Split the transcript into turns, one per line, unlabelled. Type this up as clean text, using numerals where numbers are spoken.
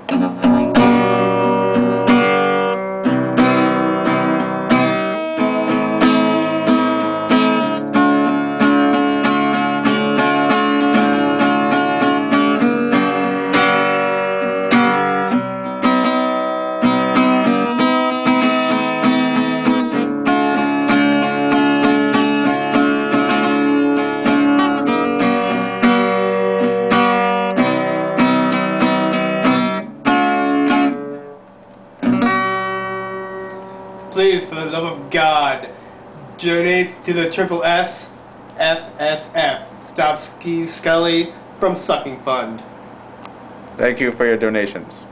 Please, for the love of God, donate to the SSSFSF. Stop Scully from Sucking Fund.
Thank you for your donations.